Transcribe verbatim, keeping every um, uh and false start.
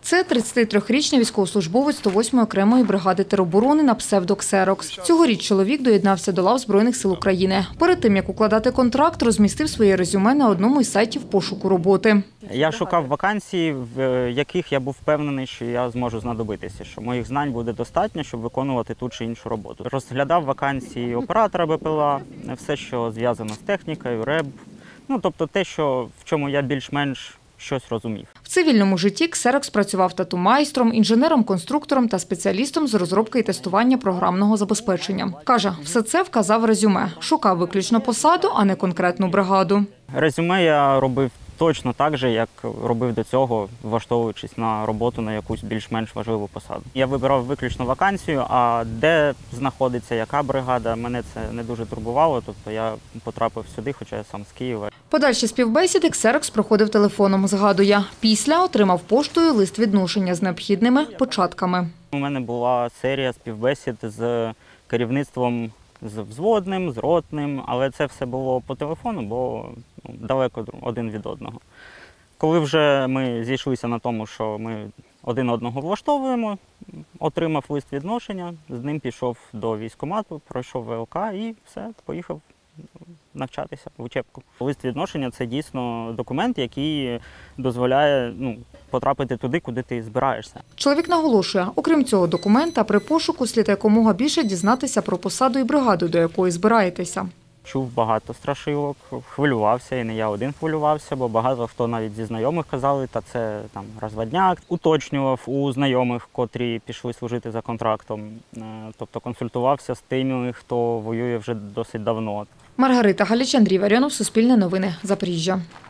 Це тридцятитрирічний військовослужбовець сто восьмої окремої бригади тероборони на псевдо «Ксерокс». Цьогоріч чоловік доєднався до лав Збройних сил України. Перед тим, як укладати контракт, розмістив своє резюме на одному із сайтів пошуку роботи. Я шукав вакансії, в яких я був впевнений, що я зможу знадобитися, що моїх знань буде достатньо, щоб виконувати ту чи іншу роботу. Розглядав вакансії оператора БПЛА, все, що зв'язано з технікою, РЕБ, ну, тобто те, що, в чому я більш-менш щось розумів. В цивільному житті «Ксерокс» працював тату-майстром, інженером-конструктором та спеціалістом з розробки і тестування програмного забезпечення. Каже, все це вказав в резюме. Шукав виключно посаду, а не конкретну бригаду. Резюме я робив точно так же, як робив до цього, влаштовуючись на роботу на якусь більш-менш важливу посаду. Я вибирав виключно вакансію, а де знаходиться яка бригада, мене це не дуже турбувало, тобто я потрапив сюди, хоча я сам з Києва. Подальші співбесіди «Ксерокс» проходив телефоном, згадує. Після отримав поштою лист відношення з необхідними початками. У мене була серія співбесід з керівництвом, з взводним, з ротним, але це все було по телефону, бо ну, далеко один від одного. Коли вже ми зійшлися на тому, що ми один одного влаштовуємо, отримав лист відношення, з ним пішов до військкомату, пройшов ВЛК і все, поїхав навчатися в учебку. Лист відношення – це дійсно документ, який дозволяє ну, потрапити туди, куди ти збираєшся. Чоловік наголошує, окрім цього документа, при пошуку слід якомога більше дізнатися про посаду і бригаду, до якої збираєтеся. Чув багато страшилок, хвилювався, і не я один хвилювався, бо багато хто навіть зі знайомих казали, та це там розводняк. Уточнював у знайомих, котрі пішли служити за контрактом, тобто консультувався з тими, хто воює вже досить давно. Маргарита Галіч, Андрій Варіонов, Суспільне новини, Запоріжжя.